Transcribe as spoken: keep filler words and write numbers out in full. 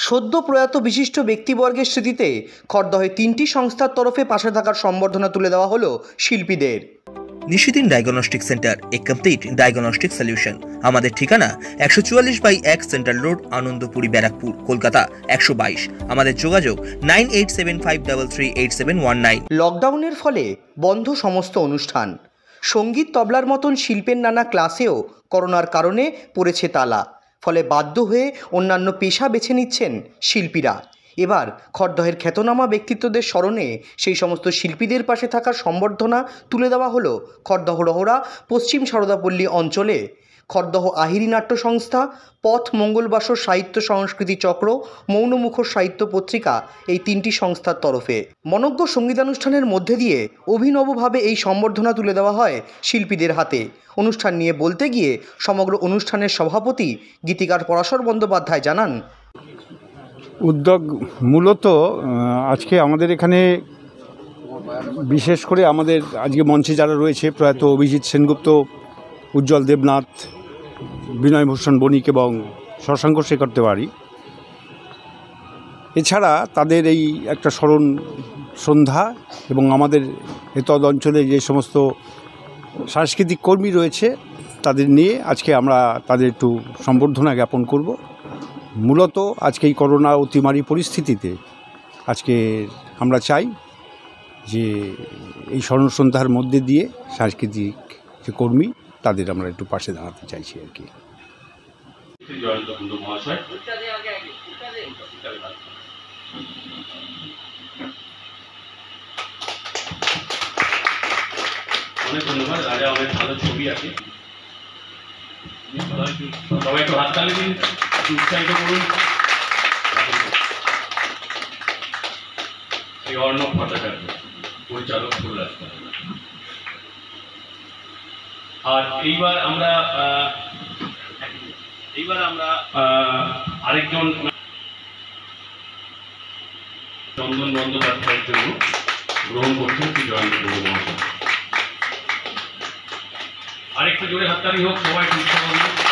সদ্য প্রয়াত বিশিষ্ট ব্যক্তিবর্গের স্মৃতিতে খড়দহে তিনটি সংস্থার তরফে পাশে থাকার সম্বর্ধনা তুলে দেওয়া হলো শিল্পীদের। Nishidin diagnostic centre, a complete diagnostic solution. আমাদের ঠিকানা একশো চুয়াল্লিশ বাই এক সেন্ট্রাল রোড, আনন্দপুরি, ব্যারাকপুর, কলকাতা একশো বাইশ। আমাদের যোগাযোগ nine eight seven five three three eight seven one nine. লকডাউনের ফলে বন্ধ সমস্ত অনুষ্ঠান, সঙ্গীত তবলার মতন শিল্পের নানা ক্লাসেও করোনার কারণে পড়েছে তালা। ফলে বাধ্য হয়ে অন্যান্য পেশা বেছে নিচ্ছেন শিল্পীরা। এবার খড়দহের খ্যাতনামা ব্যক্তিত্বদের স্মরণে সেই সমস্ত শিল্পীদের পাশে থাকার সম্বর্ধনা তুলে দেওয়া হলো খড়দহ রহরা পশ্চিম সারদাপল্লী অঞ্চলে খড়দহ আহিরি নাট্য সংস্থা, পথ মঙ্গলবাসর সাহিত্য সংস্কৃতি চক্র, মৌনমুখর সাহিত্য পত্রিকা, এই তিনটি সংস্থার তরফে মনোজ্ঞ সঙ্গীতানুষ্ঠানের মধ্যে দিয়ে অভিনবভাবে এই সম্বর্ধনা তুলে দেওয়া হয় শিল্পীদের হাতে। অনুষ্ঠান নিয়ে বলতে গিয়ে সমগ্র অনুষ্ঠানের সভাপতি গীতিকার পরাশর বন্দ্যোপাধ্যায় জানান, উদ্যোগ মূলত আজকে আমাদের এখানে বিশেষ করে আমাদের আজকে মঞ্চে যারা রয়েছে প্রয়াত অভিজিৎ সেনগুপ্ত, উজ্জ্বল দেবনাথ, বিনয়ভূষণ বণিক এবং শশাঙ্ক শেখর তেওয়ারি, এছাড়া তাদের এই একটা স্মরণ সন্ধ্যা এবং আমাদের এতদ অঞ্চলে যে সমস্ত সাংস্কৃতিক কর্মী রয়েছে তাদের নিয়ে আজকে আমরা তাদের একটু সম্বর্ধনা জ্ঞাপন করব। মূলত আজকে এই করোনা অতিমারী পরিস্থিতিতে আজকে আমরা চাই যে এই স্মরণ সন্ধ্যার মধ্যে দিয়ে সাংস্কৃতিক যে কর্মী তাদের আমরা একটু পাশে দাঁড়াতে চাইছি আর কি। অনেক ধন্যবাদ। রাজা অনেক ভালো ছবি আছে, সবাই একটু হাততালি দিন, উৎসাহিত করুন। এই অর্ণব ভট্টাচার্য, পরিচালক ফুল রাস্তা। আর এইবার আমরা এইবার আমরা আরেকজন চন্দন বন্দ্যোপাধ্যায়ের জন্য গ্রহণ করছেন শ্রী জয়ন্ত মহাশয়। আরেকটু জোরে হাততালি হোক, সবাই উৎসাহ